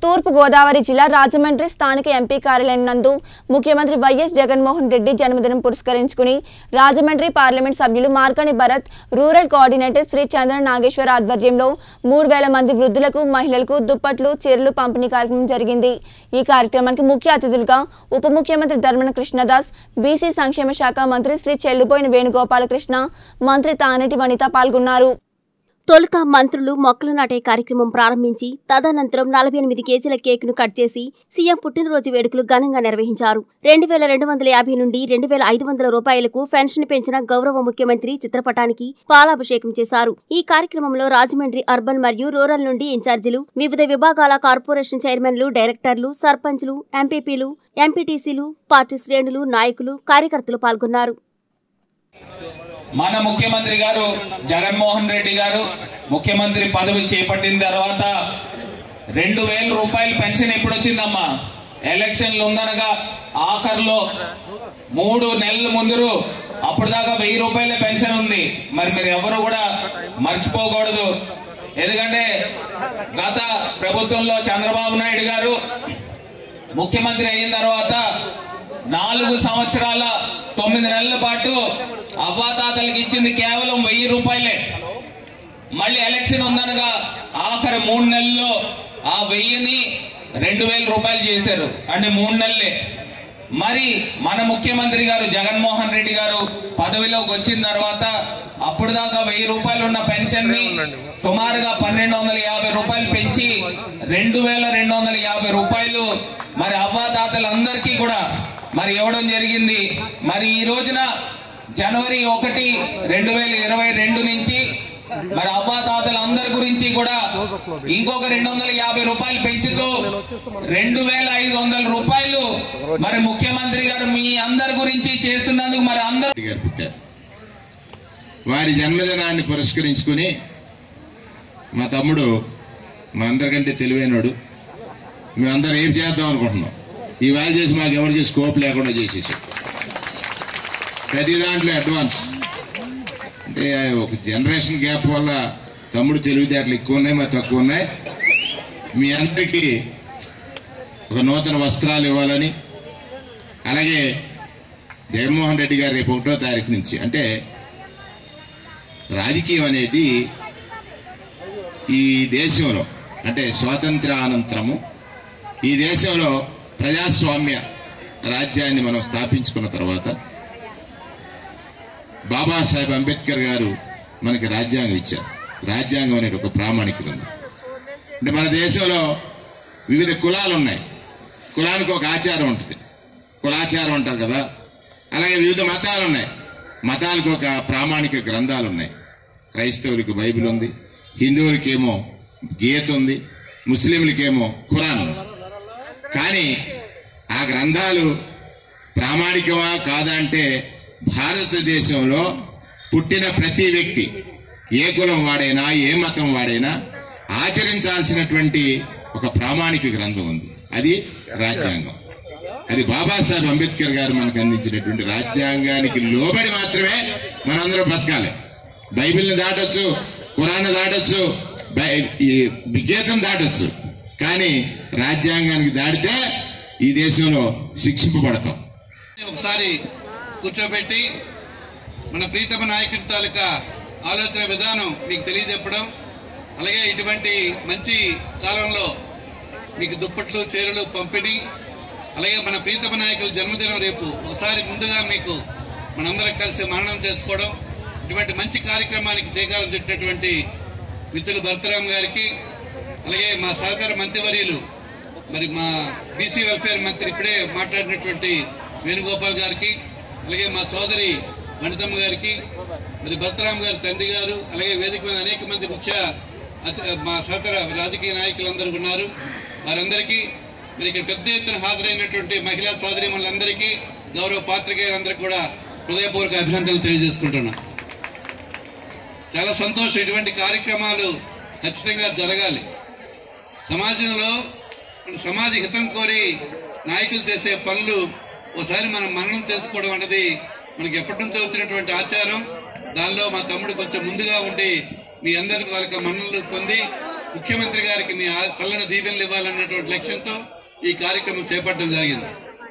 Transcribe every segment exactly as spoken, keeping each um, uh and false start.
తూర్పు గోదావరి జిల్లా రాజమండ్రి స్థానిక ఎంపీ కార్యాలయం నందు ముఖ్యమంత్రి వైఎస్ జగన్మోహన్ రెడ్డి జన్మదినం పురస్కరించుకుని రాజమండ్రి పార్లమెంట్ సభ్యులు మార్కని భరత్ రూరల్ కోఆర్డినేటర్ శ్రీ చంద్ర నాగేశ్వర ఆధ్వర్యంలో మూడు వేల మంది వృద్ధులకు మహిళలకు దుప్పట్లు చీరలు పంపిణీ కార్యక్రమం జరిగింది। ఈ కార్యక్రమానికి ముఖ్య అతిథులుగా ఉప ముఖ్యమంత్రి ధర్మన కృష్ణదాస్, బీసీ సంక్షేమ శాఖ మంత్రి శ్రీ చెల్లుబోయిన వేణుగోపాలకృష్ణ, మంత్రి తానేటి వనిత పాల్గొన్నారు। తొలుత మంత్రులు మొక్కలు నాటే కార్యక్రమం ప్రారంభించి తదనంతరం నలభై ఎనిమిది కేజీల కేకును కట్ చేసి సీఎం పుట్టినరోజు వేడుకలు ఘనంగా నిర్వహించారు। రెండు వేల రెండు వందల యాభై నుండి రెండు వేల ఐదు వందల రూపాయలకు పెన్షన్ పెంచిన గౌరవ ముఖ్యమంత్రి చిత్రపటానికి పాలాభిషేకం చేశారు। ఈ కార్యక్రమంలో రాజమండ్రి అర్బన్ మరియు రూరల్ నుండి ఇన్ఛార్జీలు, వివిధ విభాగాల కార్పొరేషన్ చైర్మన్లు, డైరెక్టర్లు, సర్పంచ్లు, ఎంపీపీలు, ఎంపీటీసీలు, పార్టీ శ్రేణులు, నాయకులు, కార్యకర్తలు పాల్గొన్నారు। మన ముఖ్యమంత్రి గారు జగన్మోహన్ రెడ్డి గారు ముఖ్యమంత్రి పదవి చేపట్టిన తర్వాత రెండు వేల రూపాయల పెన్షన్ ఎప్పుడు వచ్చిందమ్మా? ఎలక్షన్లు ఉందనగా ఆఖర్లో మూడు నెలల ముందు అప్పుడు దాకా వెయ్యి రూపాయల పెన్షన్ ఉంది। మరి మీరు ఎవరు కూడా మర్చిపోకూడదు। ఎందుకంటే గత ప్రభుత్వంలో చంద్రబాబు నాయుడు గారు ముఖ్యమంత్రి అయిన తర్వాత నాలుగు సంవత్సరాల తొమ్మిది నెలల పాటు అవ్వాతాతలకు ఇచ్చింది కేవలం వెయ్యి రూపాయలే। మళ్ళీ ఎలక్షన్ ఉందనగా ఆఖరి మూడు నెలల్లో ఆ వెయ్యిని రెండు వేల రూపాయలు చేశారు, అంటే మూడు నెలలే। మరి మన ముఖ్యమంత్రి గారు జగన్మోహన్ రెడ్డి గారు పదవిలోకి వచ్చిన తర్వాత అప్పుడు దాకా వెయ్యి రూపాయలు ఉన్న పెన్షన్ ని సుమారుగా పన్నెండు వందల యాభై రూపాయలు పెంచి రెండు వేల రెండు వందల యాభై రూపాయలు మరి అవ్వాతాతలందరికీ కూడా మరి ఇవ్వడం జరిగింది। మరి ఈ రోజున జనవరి ఒకటి రెండు వేల ఇరవై రెండు నుంచి మరి అవ్వాతాతలందరి గురించి కూడా ఇంకొక రెండు వందల యాభై రూపాయలు పెంచుతూ రెండు వేల ఐదు వందల రూపాయలు మరి ముఖ్యమంత్రి గారు మీ అందరి గురించి చేస్తున్నందుకు మరి అందరూ వారి జన్మదినాన్ని పురస్కరించుకుని మా తమ్ముడు మా అందరికంటే తెలివైనడు, మేమందరం ఏం చేద్దాం అనుకుంటున్నాం, ఈ వాళ్ళు చేసి మాకు ఎవరికి స్కోప్ లేకుండా చేసేసాడు। ప్రతి దాంట్లో అడ్వాన్స్, అంటే ఒక జనరేషన్ గ్యాప్ వల్ల తమ్ముడు తెలివితేటలు ఎక్కువ ఉన్నాయి, మరి తక్కువ ఉన్నాయి। మీ అందరికీ ఒక నూతన వస్త్రాలు ఇవ్వాలని, అలాగే జగన్మోహన్ రెడ్డి గారు రేపు ఒకటో తారీఖు నుంచి, అంటే రాజకీయం అనేది ఈ దేశంలో అంటే స్వాతంత్ర్యానంతరము ఈ దేశంలో ప్రజాస్వామ్య రాజ్యాన్ని మనం స్థాపించుకున్న తర్వాత బాబాసాహెబ్ అంబేద్కర్ గారు మనకి రాజ్యాంగం ఇచ్చారు। రాజ్యాంగం అనేది ఒక ప్రామాణికత ఉంది। అంటే మన దేశంలో వివిధ కులాలు ఉన్నాయి, కులానికి ఒక ఆచారం ఉంటుంది, కులాచారం అంటారు కదా। అలాగే వివిధ మతాలు ఉన్నాయి, మతాలకు ఒక ప్రామాణిక గ్రంథాలు ఉన్నాయి। క్రైస్తవులకు బైబిల్ ఉంది, హిందువులకేమో గీత ఉంది, ముస్లింలకేమో ఖురాన్ ఉంది। కానీ ఆ గ్రంథాలు ప్రామాణికమా కాదంటే భారతదేశంలో పుట్టిన ప్రతి వ్యక్తి ఏ కులం వాడైనా ఏ మతం వాడైనా ఆచరించాల్సినటువంటి ఒక ప్రామాణిక గ్రంథం ఉంది, అది రాజ్యాంగం। అది బాబాసాహెబ్ అంబేద్కర్ గారు మనకు అందించినటువంటి రాజ్యాంగానికి లోబడి మాత్రమే మనందరం బ్రతకాలి। బైబిల్ని దాటొచ్చు, ఖురాన్ దాటొచ్చు, గీతం దాటొచ్చు, కానీ రాజ్యాంగానికి దాటితే ఈ దేశంలో శిక్షింపబడతాం। ఒకసారి కూర్చోబెట్టి మన ప్రీతమ నాయకుడి తాలూకా ఆలోచన విధానం మీకు తెలియజెప్పడం, అలాగే ఇటువంటి మంచి కాలంలో మీకు దుప్పట్లు చీరలు పంపిణీ, అలాగే మన ప్రీతమ నాయకుల జన్మదినం రేపు ఒకసారి ముందుగా మీకు మనందరం కలిసి మననం చేసుకోవడం, ఇటువంటి మంచి కార్యక్రమానికి శ్రీకారం చుట్టినటువంటి మిత్రులు భరతరామ్ గారికి, అలాగే మా సహకార మంత్రివర్యులు మరి మా బీసీ వెల్ఫేర్ మంత్రి ఇప్పుడే మాట్లాడినటువంటి వేణుగోపాల్ గారికి, అలాగే మా సోదరి వనితమ్మ గారికి, మరి భరతరామ్ గారి తండ్రి గారు, అలాగే వేదిక మీద అనేక మంది ముఖ్య మా సహకార రాజకీయ నాయకులందరూ ఉన్నారు, వారందరికీ మరి ఇక్కడ పెద్ద ఎత్తున హాజరైనటువంటి మహిళా సోదరీమణులందరికీ, గౌరవ పాత్రికేయులందరికీ కూడా హృదయపూర్వక అభినందనలు తెలియజేసుకుంటున్నా। చాలా సంతోషం, ఇటువంటి కార్యక్రమాలు ఖచ్చితంగా జరగాలి। సమాజంలో సమాజ హితం కోరి నాయకులు చేసే పనులు ఓసారి మనం మననం చేసుకోవడం అన్నది మనకి ఎప్పటి నుంచో వచ్చినటువంటి ఆచారం। దానిలో మా తమ్ముడు కొంచెం ముందుగా ఉండి మీ అందరి వాళ్ళకి మన్ననలు పొంది ముఖ్యమంత్రి గారికి మీ చల్లని దీవెనలు ఇవ్వాలన్నటువంటి లక్ష్యంతో ఈ కార్యక్రమం చేపట్టడం జరిగింది.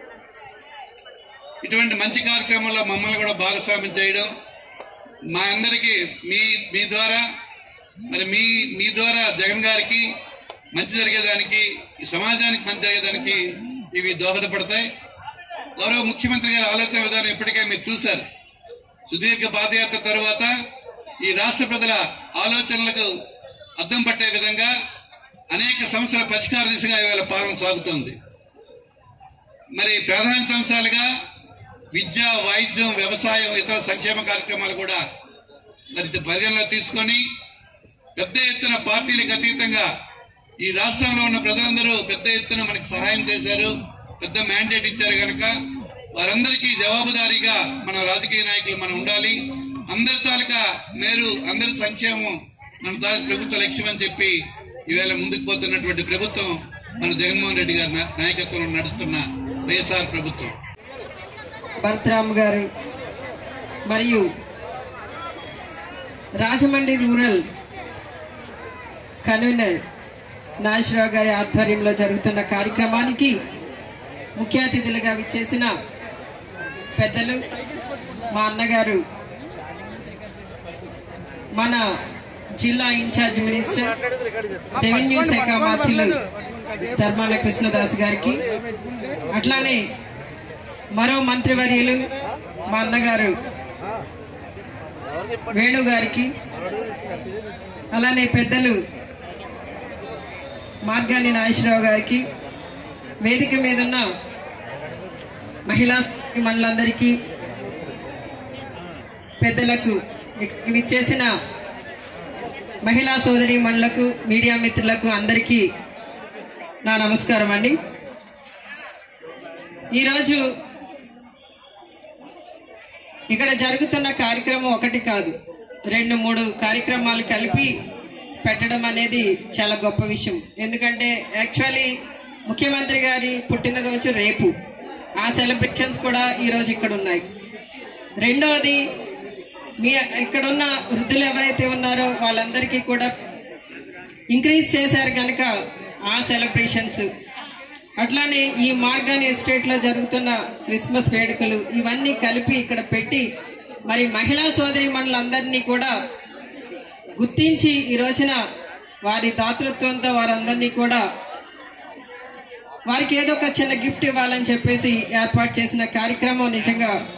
ఇటువంటి మంచి కార్యక్రమంలో మమ్మల్ని కూడా భాగస్వామ్యం చేయడం, మా అందరికీ మీ మీ ద్వారా మరి మీ మీ ద్వారా జగన్ గారికి మంచి జరిగేదానికి, ఈ సమాజానికి మంచి జరిగేదానికి ఇవి దోహదపడతాయి. గౌరవ ముఖ్యమంత్రి గారి ఆలోచన విధానం ఇప్పటికే మీరు చూశారు. సుదీర్ఘ పాదయాత్ర తర్వాత ఈ రాష్ట్ర ప్రజల ఆలోచనలకు అద్దం పట్టే విధంగా అనేక సమస్యల పరిష్కార దిశగా ఇవాళ పాలన సాగుతోంది. మరి ప్రాధాన్యత అంశాలుగా విద్య, వైద్యం, వ్యవసాయం, ఇతర సంక్షేమ కార్యక్రమాలు కూడా మరి పరిగణలో తీసుకొని పెద్ద ఎత్తున పార్టీలకు అతీతంగా ఈ రాష్ట్రంలో ఉన్న ప్రజలందరూ పెద్ద ఎత్తున మనకి సహాయం చేశారు, పెద్ద మ్యాండేట్ ఇచ్చారు కనుక వారందరికీ జవాబుదారీగా మన రాజకీయ నాయకులు మనం ఉండాలి. అందరి తాలూకా మేరు, అందరి సంక్షేమం మన తాలూకా ప్రభుత్వ లక్ష్యం అని చెప్పి ఈవేళ ముందుకు పోతున్నటువంటి ప్రభుత్వం మన జగన్మోహన్ రెడ్డి గారి నాయకత్వంలో నడుస్తున్న వైఎస్ఆర్ ప్రభుత్వం. భరతరామ్ గారు మరియు రాజమండ్రి రూరల్ కన్వీనర్ నాగేశ్వరరావు గారి ఆధ్వర్యంలో జరుగుతున్న కార్యక్రమానికి ముఖ్య అతిథులుగా విచ్చేసిన పెద్దలు, మా అన్నగారు, మన జిల్లా ఇన్ఛార్జ్ మినిస్టర్, రెవెన్యూ శాఖ మంత్రులు ధర్మాన కృష్ణదాస్ గారికి, అట్లానే మరో మంత్రివర్యులు మా అన్నగారు వేణు గారికి, అలానే పెద్దలు మార్గాని నాగేశ్వరరావు గారికి, వేదిక మీదున్న మహిళా మనులందరికీ, పెద్దలకు, విచ్చేసిన మహిళా సోదరి మనులకు, మీడియా మిత్రులకు అందరికీ నా నమస్కారం అండి. ఈరోజు ఇక్కడ జరుగుతున్న కార్యక్రమం ఒకటి కాదు, రెండు మూడు కార్యక్రమాలు కలిపి పెట్టడం అనేది చాలా గొప్ప విషయం. ఎందుకంటే యాక్చువల్లీ ముఖ్యమంత్రి గారి పుట్టినరోజు రేపు, ఆ సెలబ్రేషన్స్ కూడా ఈరోజు ఇక్కడ ఉన్నాయి. రెండవది, మీ ఇక్కడున్న వృద్ధులు ఎవరైతే ఉన్నారో వాళ్ళందరికీ కూడా ఇంక్రీజ్ చేశారు కనుక ఆ సెలబ్రేషన్స్, అట్లానే ఈ మార్గాన్ ఎస్టేట్ లో జరుగుతున్న క్రిస్మస్ వేడుకలు, ఇవన్నీ కలిపి ఇక్కడ పెట్టి మరి మహిళా సోదరి మనులందరినీ కూడా గుర్తించి ఈ రోజున వారి దాతృత్వంతో వారందరినీ కూడా వారికి ఏదో ఒక చిన్న గిఫ్ట్ ఇవ్వాలని చెప్పేసి ఏర్పాటు చేసిన కార్యక్రమం నిజంగా